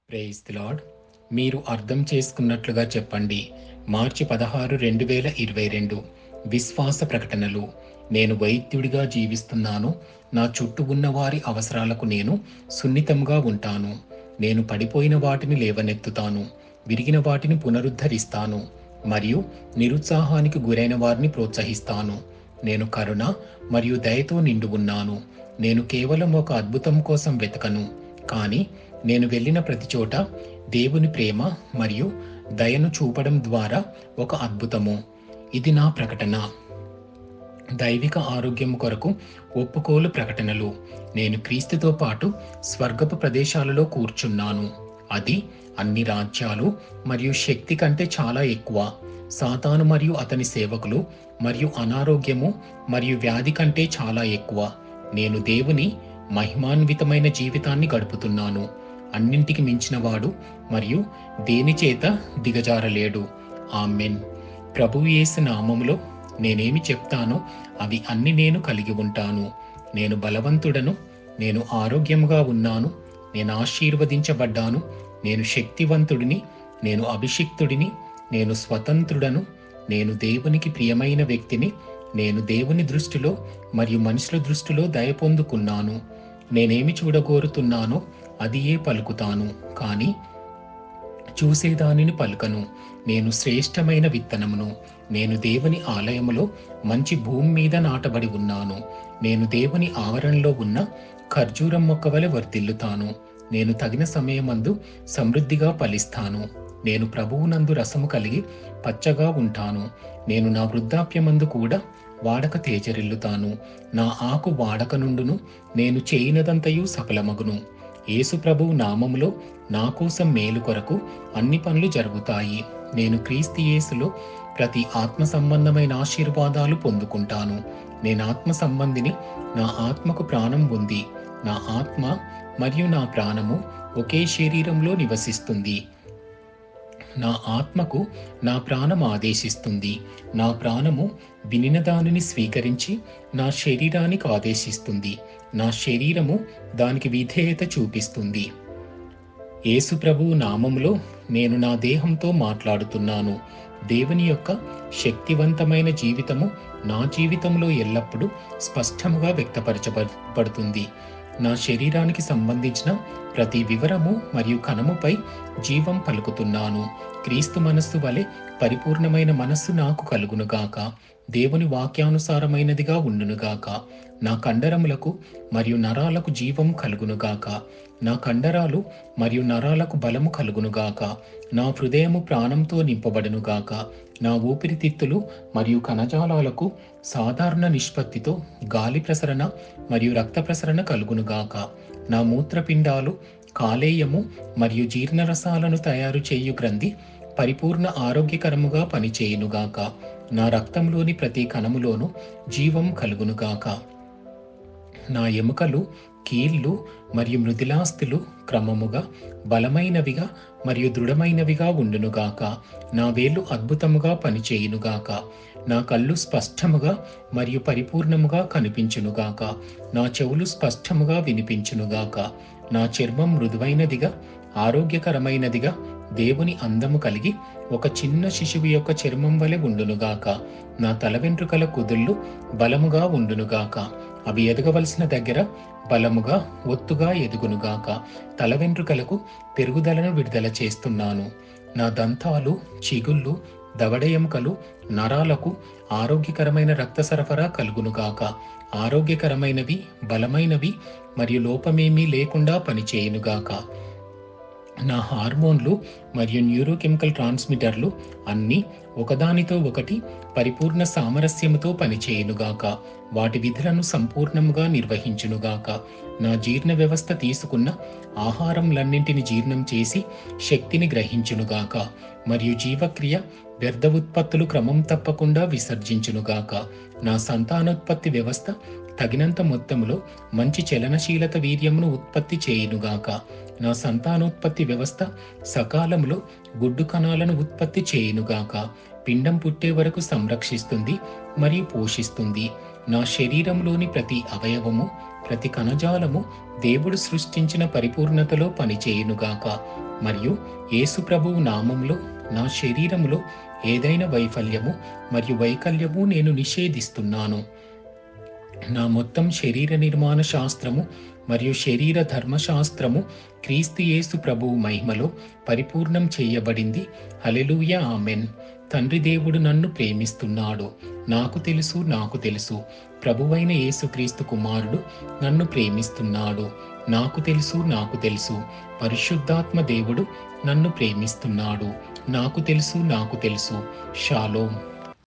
Praise the lord. మీరు అర్థం చేసుకున్నట్లుగా చెప్పండి. మార్చి 16, 2022 విశ్వాస ప్రకటనలు. నేను వైద్యుడిగా జీవిస్తున్నాను. నా చుట్టూ ఉన్న వారి అవసరాలకు నేను సున్నితంగా ఉంటాను. నేను పడిపోయిన వాటిని లేవనెత్తుతాను. విరిగిన వాటిని పునరుద్ధరిస్తాను. మరియు నిరుత్సాహానికి గురైన వారిని ప్రోత్సహిస్తాను. నేను కరుణ మరియు దయతో నిండి ఉన్నాను. నేను కేవలం ఒక అద్భుతం కోసం వెతకను, కానీ నేను వెళ్ళిన ప్రతి చోట దేవుని ప్రేమ మరియు దయను చూపడం ద్వారా ఒక అద్భుతము. ఇది నా ప్రకటన. దైవిక ఆరోగ్యం కొరకు ఒప్పుకోలు ప్రకటనలు. నేను క్రీస్తుతో పాటు స్వర్గపు ప్రదేశాలలో కూర్చున్నాను. అది అన్ని రాజ్యాలు మరియు శక్తి కంటే చాలా ఎక్కువ. సాతాను మరియు అతని సేవకులు మరియు అనారోగ్యము మరియు వ్యాధి కంటే చాలా ఎక్కువ. నేను దేవుని మహిమాన్వితమైన జీవితాన్ని గడుపుతున్నాను. అన్నింటికి మించినవాడు మరియు దేని చేత దిగజారలేడు. ఆమెన్. ప్రభువు యేసు నామములో నేనేమి చెప్తానో అవి అన్ని నేను కలిగి ఉంటాను. నేను బలవంతుడను. నేను ఆరోగ్యంగా ఉన్నాను. నేను ఆశీర్వదించబడ్డాను. నేను శక్తివంతుడిని. నేను అభిషిక్తుడిని. నేను స్వతంత్రుడను. నేను దేవునికి ప్రియమైన వ్యక్తిని. నేను దేవుని దృష్టిలో మరియు మనుషుల దృష్టిలో దయ పొందుకున్నాను. నేనేమి చూడగోరుతున్నానో అదియే పలుకుతాను, కానీ చూసేదానిని పలుకను. నేను శ్రేష్టమైన విత్తనమును. నేను దేవుని ఆలయములో మంచి భూమి మీద నాటబడి ఉన్నాను. నేను దేవుని ఆవరణలో ఉన్న ఖర్జూరం మొక్క వలె వర్ధిల్లుతాను. నేను తగిన సమయమందు సమృద్ధిగా ఫలిస్తాను. నేను ప్రభువునందు రసము కలిగి పచ్చగా ఉంటాను. నేను నా వృద్ధాప్యమందు కూడా వాడక తేజరిల్లుతాను. నా ఆకు వాడక నుండును. నేను చేయనదంతయు సఫలమగును. యేసు ప్రభువు నామములో నా కోసం మేలు కొరకు అన్ని పనులు జరుగుతాయి. నేను క్రీస్తు యేసులో ప్రతి ఆత్మ సంబంధమైన ఆశీర్వాదాలు పొందుకుంటాను. నేను ఆత్మ సంబంధిని. నా ఆత్మకు ప్రాణం ఉంది. నా ఆత్మ మరియు నా ప్రాణము ఒకే శరీరంలో నివసిస్తుంది. నా ఆత్మకు నా ప్రాణం ఆదేశిస్తుంది. నా ప్రాణము వినిన దానిని స్వీకరించి నా శరీరానికి ఆదేశిస్తుంది. నా శరీరము దానికి విధేయత చూపిస్తుంది. యేసు ప్రభువు నామములో నేను నా దేహంతో మాట్లాడుతున్నాను. దేవుని యొక్క శక్తివంతమైన జీవితము నా జీవితంలో ఎల్లప్పుడూ స్పష్టంగా వ్యక్తపరచబడుతుంది. నా శరీరానికి సంబంధించిన ప్రతి వివరము మరియు కణముపై జీవం పలుకుతున్నాను. క్రీస్తు మనస్సు వలె పరిపూర్ణమైన మనస్సు నాకు కలుగునుగాక. దేవుని వాక్యానుసారమైనదిగా ఉండునుగాక. నా కండరములకు మరియు నరాలకు జీవం కలుగునుగాక. నా కండరాలు మరియు నరాలకు బలము కలుగునుగాక. నా హృదయము ప్రాణంతో నింపబడునుగాక. నా ఊపిరితిత్తులు మరియు కణజాలాలకు సాధారణ నిష్పత్తితో గాలి ప్రసరణ మరియు రక్త ప్రసరణ కలుగునుగాక. నా మూత్రపిండాలు, కాలేయము మరియు జీర్ణరసాలను తయారు చేయు గ్రంథి పరిపూర్ణ ఆరోగ్యకరముగా పనిచేయునుగాక. నా రక్తంలోని ప్రతి కణములోను జీవం కలుగునుగాక. నా ఎముకలు, కీళ్ళు మరియు మృదులాస్థులు క్రమముగా బలమైనవిగా మరియు దృఢమైనవిగా ఉండునుగాక. నా వేళ్ళు అద్భుతముగా పనిచేయునుగాక. నా కళ్ళు స్పష్టముగా మరియు పరిపూర్ణముగా కనిపించునుగాక. నా చెవులు స్పష్టముగా వినిపించునుగాక. నా చర్మం మృదువైనదిగా ఆరోగ్యకరమైనదిగా దేవుని అందము కలిగి ఒక చిన్న శిశువు యొక్క చర్మం వలె ఉండునుగాక. నా తల వెంట్రుకల కుదుళ్ళు బలముగా ఉండునుగాక. అవి ఎదగవలసిన దగ్గర బలముగా ఒత్తుగా ఎదుగునుగాక. తల వెంట్రుకలకు పెరుగుదలను విడుదల చేస్తున్నాను. నా దంతాలు, చిగుళ్ళు, దవడ ఎముకలు, నరాలకు ఆరోగ్యకరమైన రక్త సరఫరా కలుగునుగాక. ఆరోగ్యకరమైనవి, బలమైనవి మరియు లోపమేమీ లేకుండా పనిచేయునుగాక. నా హార్మోన్లు మరియు న్యూరోకెమికల్ ట్రాన్స్మిటర్లు అన్నీ ఒకదానితో ఒకటి పరిపూర్ణ సామరస్యముతో పనిచేయునుగాక. వాటి విధులను సంపూర్ణముగా నిర్వహించునుగాక. నా జీర్ణ వ్యవస్థ తీసుకున్న ఆహారంలన్నింటిని జీర్ణం చేసి శక్తిని గ్రహించునుగాక. మరియు జీవక్రియ వ్యర్థ ఉత్పత్తులు క్రమం తప్పకుండా విసర్జించునుగాక. నా సంతానోత్పత్తి వ్యవస్థ తగినంత మొత్తములో మంచి చలనశీలత వీర్యమును ఉత్పత్తి చేయునుగాక. నా సంతానోత్పత్తి వ్యవస్థ సకాలంలో గుడ్డు కణాలను ఉత్పత్తి చేయునుగాక. పిండం పుట్టే వరకు సంరక్షిస్తుంది మరియు పోషిస్తుంది. నా శరీరంలోని ప్రతి అవయవము ప్రతి కణజాలము దేవుడు సృష్టించిన పరిపూర్ణతలో పనిచేయునుగాక. మరియు యేసు ప్రభువు నామములో నా శరీరములో ఏదైనా వైఫల్యము మరియు వైకల్యము నేను నిషేధిస్తున్నాను. నా మొత్తం శరీర నిర్మాణ శాస్త్రము మరియు శరీర ధర్మశాస్త్రము క్రీస్తు యేసు ప్రభువు మహిమలో పరిపూర్ణం చేయబడింది. హల్లెలూయా, ఆమెన్. తండ్రి దేవుడు నన్ను ప్రేమిస్తున్నాడు. నాకు తెలుసు ప్రభువైన యేసుక్రీస్తు కుమారుడు నన్ను ప్రేమిస్తున్నాడు. నాకు తెలుసు పరిశుద్ధాత్మ దేవుడు నన్ను ప్రేమిస్తున్నాడు. నాకు తెలుసు. షాలోమ్.